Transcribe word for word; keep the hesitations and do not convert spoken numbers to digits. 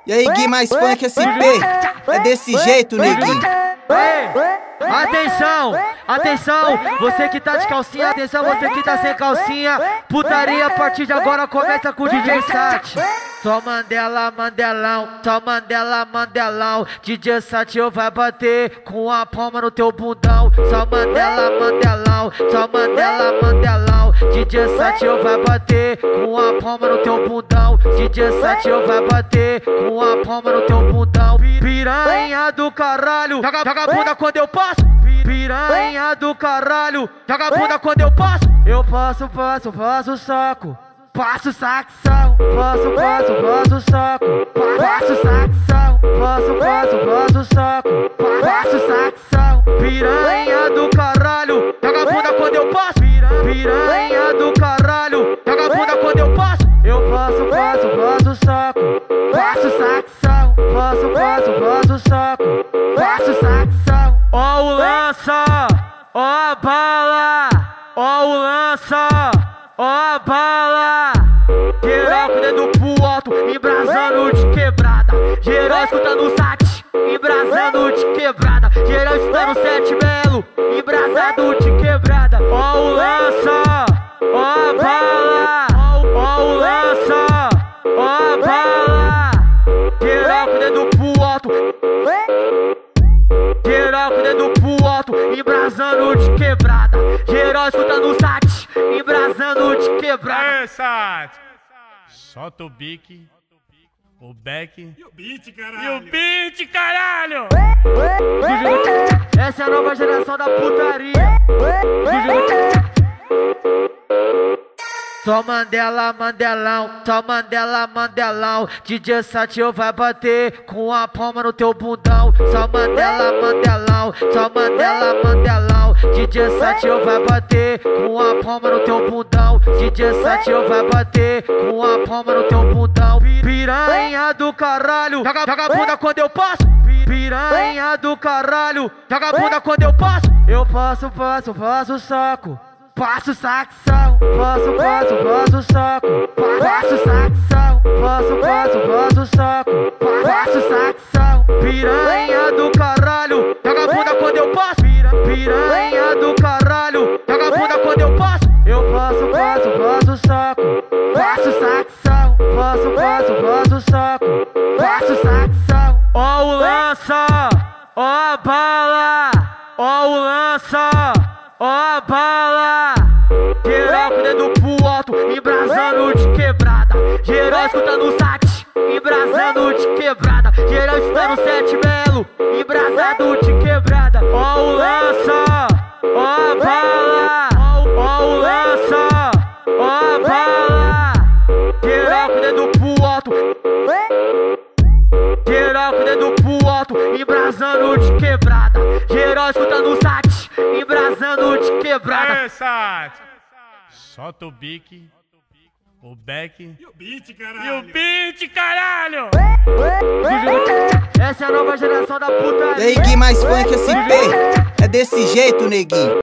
E aí, Gui mais funk S P, é desse jeito, neguinho. Atenção, atenção, você que tá de calcinha, atenção, você que tá sem calcinha. Putaria a partir de agora começa com o D J Sat. Só Mandela, Mandelão, só Mandela, Mandelão. D J Satil vai bater com a palma no teu bundão. Só Mandela, Mandelão, só Mandela, Mandelão. D J Satil vai bater com a palma no teu bundão. D J Satil vai bater com a palma no teu bundão. Piranha do caralho, joga, joga a bunda quando eu passo. Piranha do caralho, joga a bunda quando eu passo. Eu passo, passo, passo o saco. Passo saxão, passo, passo, passo o saco. Passo saxão, passo, passo, passo o saco. Passo saxão, piranha do caralho, joga a bunda quando eu passo. Piranha do caralho, joga a bunda quando eu passo. Eu passo, passo, passo o saco. Passo saxão, passo, passo, passo o saco. Passo saxão. Ó o lança, ó a bala, ó o lança, ó a bala. Geral com o dedo pro alto, embrasando de quebrada. Geral escutando o sat, embrasando de quebrada. Geral escutando sete belo, embrasado de quebrada. Ó o lança, ó a bala, ó o lança, ó a bala. Geral com o dedo pro alto, geral com o dedo pro alto, embrasando de quebrada. Geral escutando o sat, embrasando de quebrada. É, Sat! Solta o bique, o back e o beat, caralho! E o beat, caralho! Essa é a nova geração da putaria. Só Mandela, Mandelão, só Mandela, Mandelão. D J Satil vai bater com a palma no teu bundão. Só Mandela, Mandelão, só Mandela, Mandelão. D J Satil vai bater com a palma no teu bundão. D J Satil vai bater com a palma no teu bundão. Piranha do caralho, joga, joga a bunda quando eu passo. Piranha do caralho, joga a bunda quando eu passo. Eu passo, passo, passo o saco. Passo saxão, passo, passo, passo o saco. Passo saxão, passo, passo, passo o saco. Passo saxão, piranha do caralho, joga a bunda quando eu passo. Piranha do caralho, joga a bunda quando eu passo. Eu passo, passo, passo o saco. Passo saxão, passo, passo, passo o saco. Passo saxão. Ó o lança, ó a bala, ó o lança, ó a bala. Geral com o dedo pro alto, embrasando de quebrada. Geral escutando o sat, embrasando de quebrada. Geral escutando sete belo, embrasado de quebrada. Ó o lança, ó a bala, ó o lança, ó a bala. Geral com o dedo pro alto, geral com o dedo pro alto, embrasando de quebrada. Geral escutando o sat, embrasando de quebrada. É, Sat! Solta o bique, o back e o beat, caralho! E o beat, caralho! Essa é a nova geração da putaria. E aí, Gui mais funk S P, é desse jeito, neguinho.